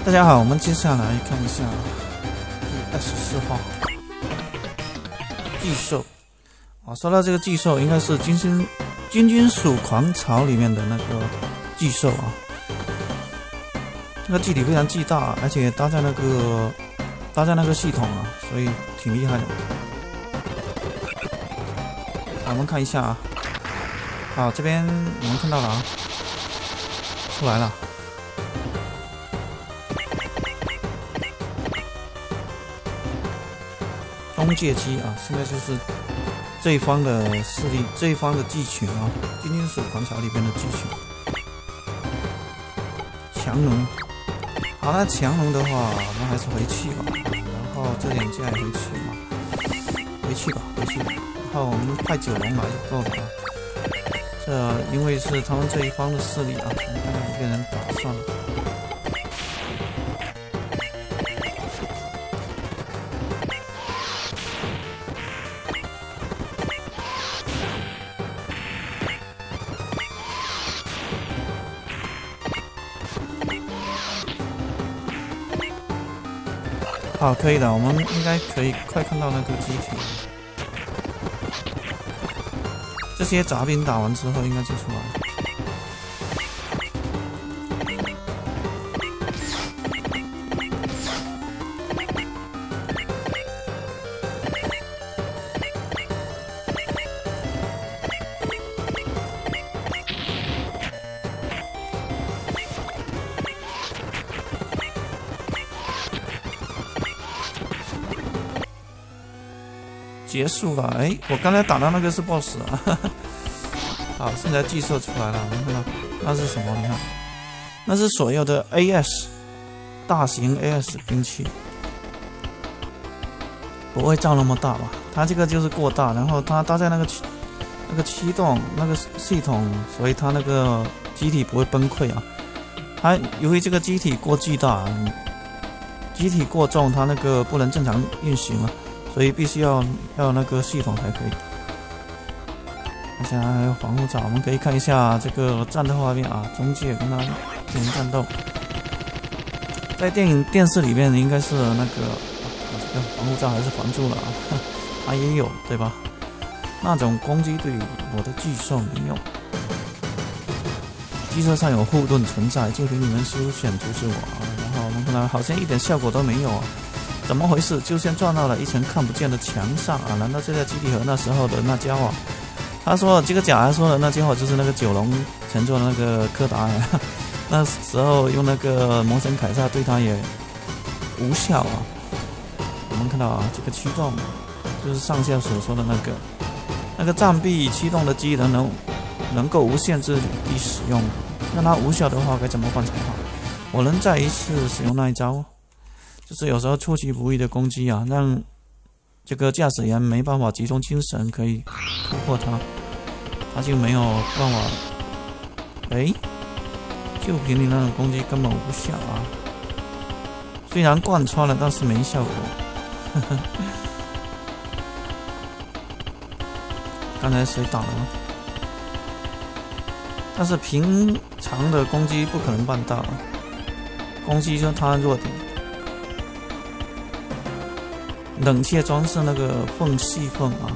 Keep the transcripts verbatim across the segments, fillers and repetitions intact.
大家好，我们接下来看一下第二十四话巨兽。啊，说到这个巨兽，应该是军军军军属狂潮里面的那个巨兽啊。这个机体非常巨大，而且搭载那个搭载那个系统啊，所以挺厉害的。好，我们看一下啊。好，这边我们看到了啊，出来了。 中介机啊，现在就是这一方的势力，这一方的剧群啊，军军属狂潮里边的剧群。强龙，好，那强龙的话，我们还是回去吧。然后这两架也回去嘛，回去吧，回去吧。然后我们派九龙来就够了啊。这因为是他们这一方的势力啊，我们看看一个人打算了。 好，可以的，我们应该可以快看到那个机体。这些杂兵打完之后，应该就出来了。结束了，哎，我刚才打到那个是 boss 啊，哈哈。好，现在巨兽出来了，我们看到那是什么？你看，那是所有的 A S 大型 A S 兵器，不会造那么大吧？它这个就是过大，然后它搭载那个那个驱动那个系统，所以它那个机体不会崩溃啊。它由于这个机体过巨大，机体过重，它那个不能正常运行啊。 所以必须要要那个系统才可以。现在还有防护罩，我们可以看一下这个战斗画面啊，中介跟他进行战斗。在电影电视里面应该是那个、啊、这个防护罩还是防住了啊，它也有对吧？那种攻击对我的巨兽没用。机车上有护盾存在，就凭你们休选阻止我啊！然后我们看到好像一点效果都没有啊。 怎么回事？就像撞到了一层看不见的墙上啊！难道这架基地和那时候的那家伙？他说这个假还说的那家伙就是那个九龙乘坐的那个柯达呀。那时候用那个魔神凯撒对他也无效啊。我们看到啊，这个驱动就是上下所说的那个那个障壁驱动的机能能能够无限制地使用，让它无效的话该怎么办才好？我能再一次使用那一招。 就是有时候出其不意的攻击啊，让这个驾驶员没办法集中精神，可以突破它，他就没有办法。哎，就凭你那种攻击根本无效啊！虽然贯穿了，但是没效果。呵呵刚才谁打了吗？但是平常的攻击不可能办到，攻击就是他弱点。 冷却装饰那个缝隙缝啊，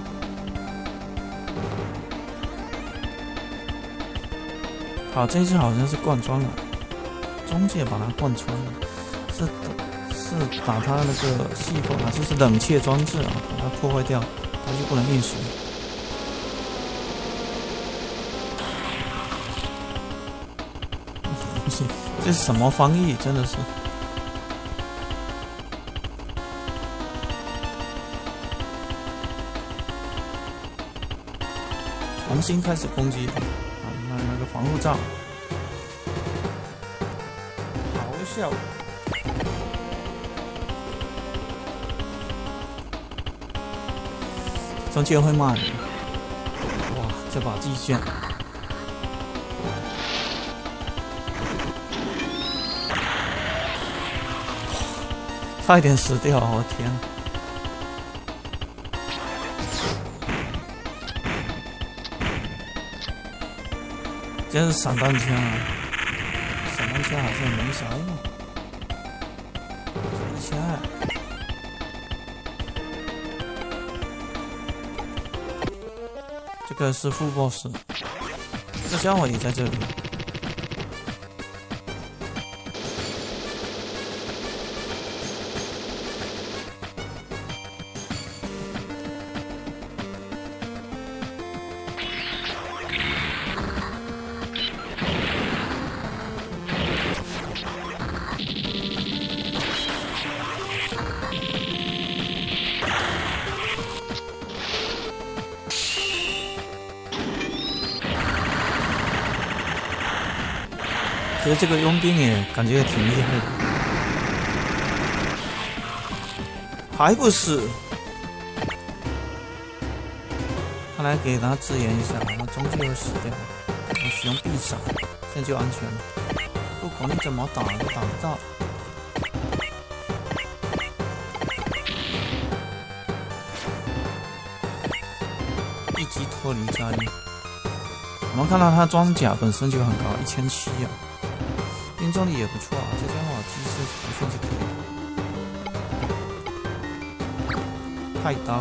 好，这一次好像是贯穿了，中介把它贯穿了，是是打它那个细缝啊，就是冷却装置啊，把它破坏掉，它就不能运行。这是什么翻译？真的是。 重新开始攻击啊！那那个防护罩，好笑。中介会骂你。哇，这把巨剑，差一点死掉！我天！ 这是散弹枪啊！散弹枪好像没啥用。 一下。这个是副 boss， 这个家伙也在这里。其实这个佣兵也感觉也挺厉害的，还不死？看来给他支援一下，他终究会死掉。我使用必杀，现在就安全了。不管你怎么打都打不到。一击脱离战役。我们看到他装甲本身就很高，一千七啊。命中率也不错啊，这家伙机制还算是可以。太刀，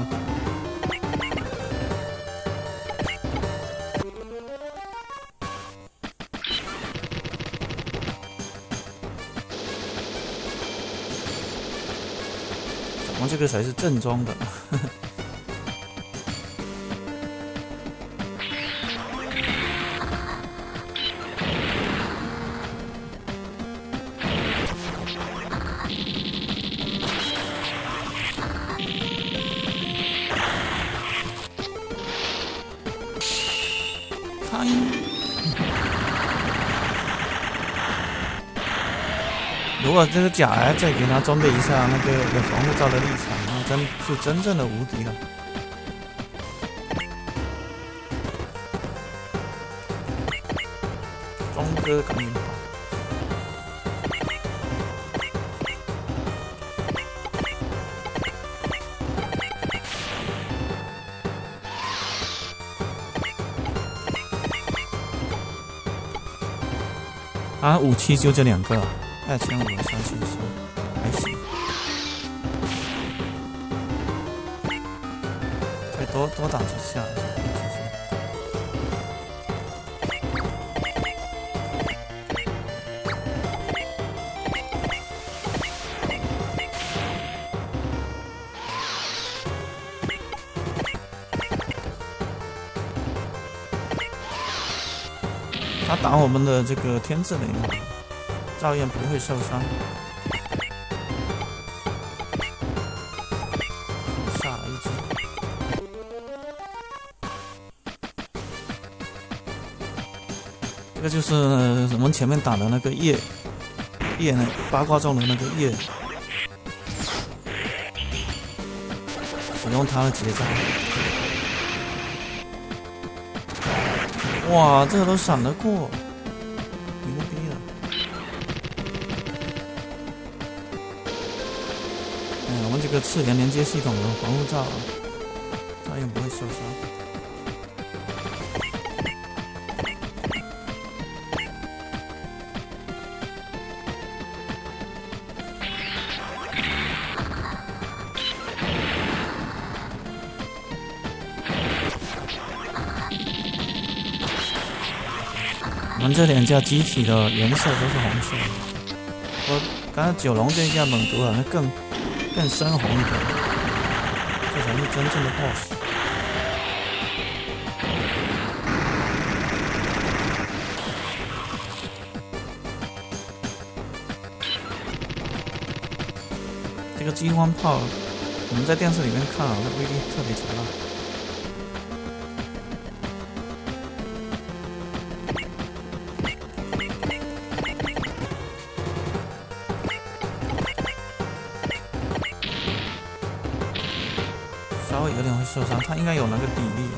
咱们这个才是正宗的。如果这个甲癌再给他装备一下那个有防护罩的立场，那真是真正的无敌了。庄哥赶紧跑！啊，武器就这两个。二千五，三千四，还行。再多多打几下，他打我们的这个天之雷嘛。照样不会受伤。杀了一只。这个就是我们前面打的那个叶叶呢，八卦中的那个叶，使用它的结扎。哇，这个都闪得过。这个次元连接系统的防护罩，照样不会受伤。我们这两架机体的颜色都是红色的，我刚才九龙这一架猛毒好像更。更深红一点，这才是真正的 boss。这个激光炮，我们在电视里面看，好像威力特别强大。稍微有点会受伤，他应该有那个底力。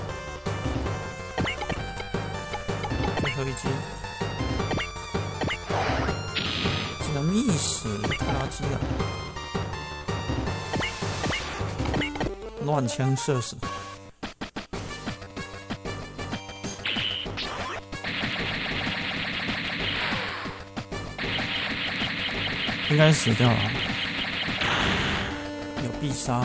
最后一击，竟然密死，太垃圾了！乱枪射死。应该死掉了。 必杀。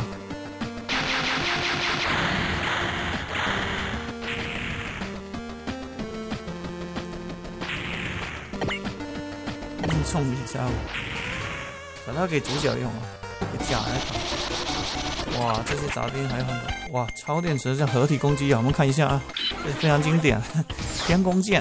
命中必加五，把它给主角用啊，给假来打。哇，这些杂兵还有很多。哇，超电池这合体攻击啊，我们看一下啊，这非常经典，天弓箭。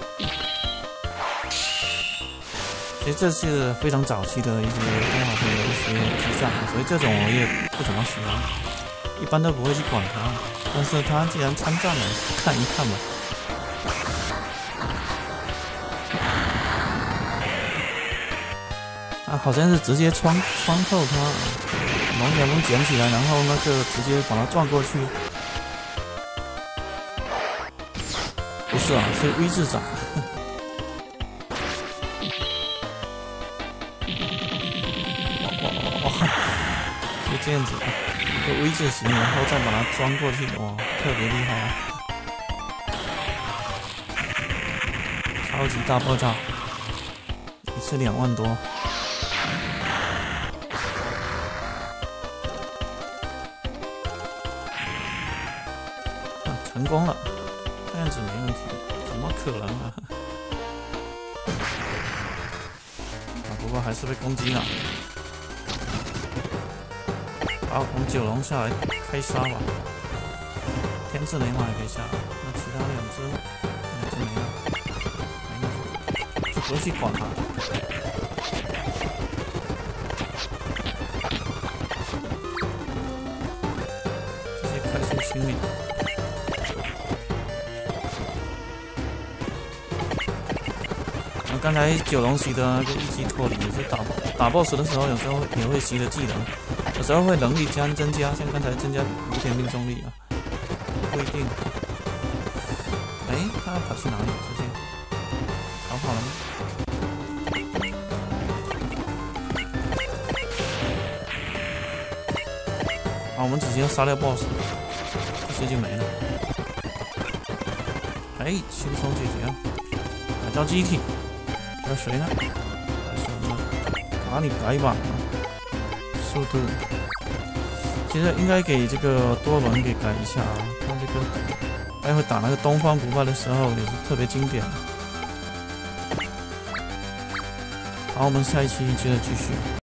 其实这是非常早期的一些动画片的一些激战，所以这种我也不怎么喜欢，一般都不会去管它。但是它既然参战了，看一看吧。啊，好像是直接穿穿透它，龙卷风捡起来，然后那个直接把它撞过去。不是啊，是 V 字斩。就这样子，一个 V 字形，然后再把它装过去，哇，特别厉害啊！超级大爆炸，一次两万多。啊，成功了，这样子没问题，怎么可能啊？啊，不过还是被攻击了。好，我们九龙下来开杀吧。天赐雷马也可以下，那其他两只呢？两只没了，没了，就不用去管它。这些快速清理。刚才九龙吸的那个一击脱离也是打打 boss 的时候，有时候也会吸的技能。有时候会能力加增加，像刚才增加五点命中力啊，不一定。哎，他跑去哪里？直接逃跑了吗？好，我们直接杀掉 boss， 这些就没了。哎，轻松解决。改造机体，还有谁呢？还是我们卡里改一把。速度，其实应该给这个多伦给改一下啊，他这个待会打那个东方不败的时候也是特别经典。好，我们下一期接着继续。